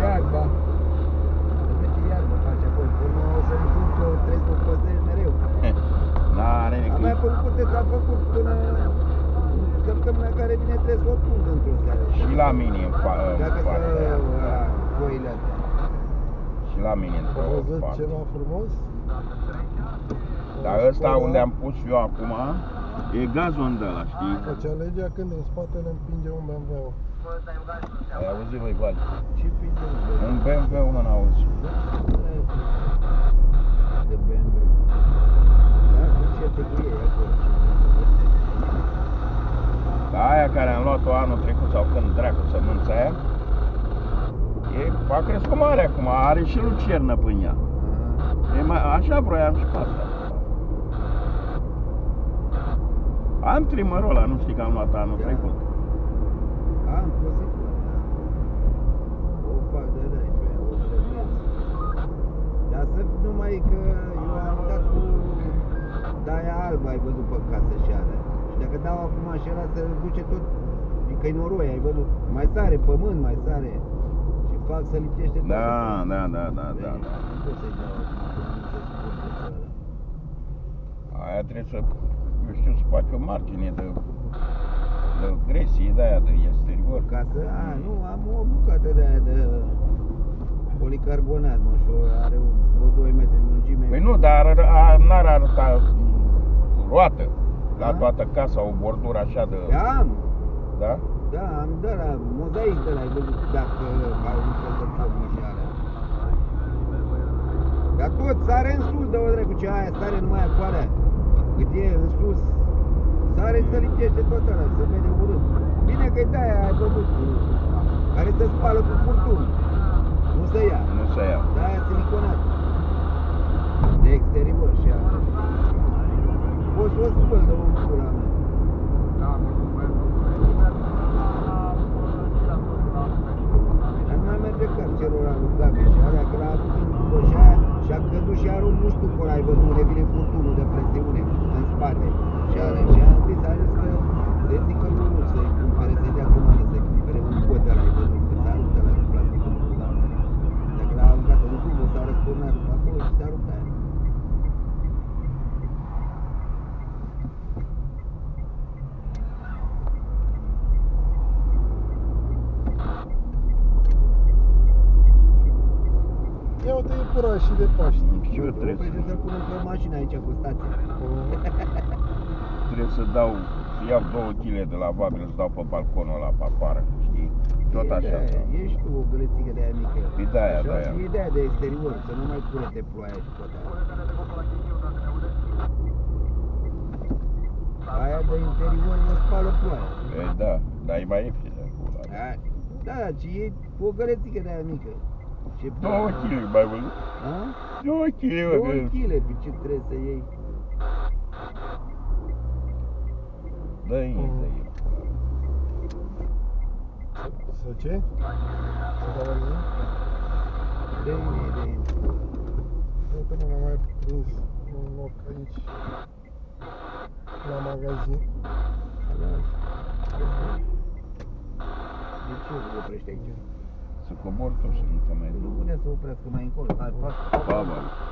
iarba. Merge iarba, face acolo. Până o să înjur că trebuie să o păzești mereu. N-are A nimic. mea pe lucruri s-a făcut până săptămâna care vine trebuie să o tund într-o seară. Și la mine în Dacă să partea aia. foile astea. Și la mine într-o Ai văzut parte. ceva frumos? Dar ăsta unde am pus eu acum e gazon de ăla, știi? Făcea legea când în spatele împinge un BMW-ul. Ai auzit, voi, Vali? Ce pinte Un BMW, mă, n-auzi. de BMW. Da, cu ce tăgrie acolo. Dar aia care am luat-o anul trecut sau când dracu sămânța aia, a crescut mare acum, are și lucernă până ea. E mai, așa vroiam și pe asta. Am trimărul ăla, nu știi că am luat anul trecut. Am folosit. O fac de aici, o trăgneț. Dar să numai că eu am dat cu daia albă, ai văzut pe casă și alea. Și dacă dau acum și ăla se duce tot, că-i noroi, ai văzut. Mai sare pământ, mai sare. Și fac să lipește tot. Da. Nu pot să-i dau, nu se spune ăla. Aia trebuie să, eu știu, să faci o margine de gresie de aia de exterior. Ca să, nu, am o bucată de aia de policarbonat, mă, și are vreo 2 metri în lungime. Păi nu, dar n-ar arăta roată la toată casa, o bordură așa de... Am, Da? da, am de la mozaic de la, ai văzut, dacă au un fel de formă și alea. Dar tot sare în sus, dă-o dracu, ce aia sare numai afară. Cât e în sus, sare să lipește tot ăla, se vede urât. Bine că-i de-aia, ai văzut, care se spală cu furtuni. Nu se ia. Nu se ia. De-aia siliconat. De exterior și alea. Poți să o spăl de un pula mea. Dar nu mai merge carcerul ăla lui Gabi și alea, că l-a avut în după și aia și-a căzut și are un nu știu cum ai văzut unde vine furtunul de presiune în spate. Și alea, și a zis că se zică lui să-i cumpere, să-i dea comandă, să-i cumpere un pod ăla, ai văzut, că s-a rupt ăla de plastic în pula mea. Dacă l-a aruncat în dublu, s-a răsturnat după acolo și s-a rupt aia. Ia uite, e purașii de Paște. Și eu trebuie Să-l pun într-o mașină aici cu stație. să dau, să iau 2 kg de lavabil, să dau pe balconul ăla pe afară, știi? Tot așa. Ești tu o gălățică de aia mică. Păi de-aia, Așa, de-aia. și e de-aia de exterior, să nu mai curete ploaia și tot aia. Aia de interior nu spală ploaia. E, da, dar e mai ieftin de acolo. Da, ci e o gălățică de aia mică. 2 kg, mai văzut? 2 kg, 2 kg, pe ce trebuie să iei? Dă-i, dă-i. Să ce? Să dau la mine? De-i. Uite, mă, am mai prins un loc aici, la magazin. De ce o oprești aici? Să cobor tu, să nu te mai Nu duc. putea să oprească mai încolo. Hai, fac. Pa, bă.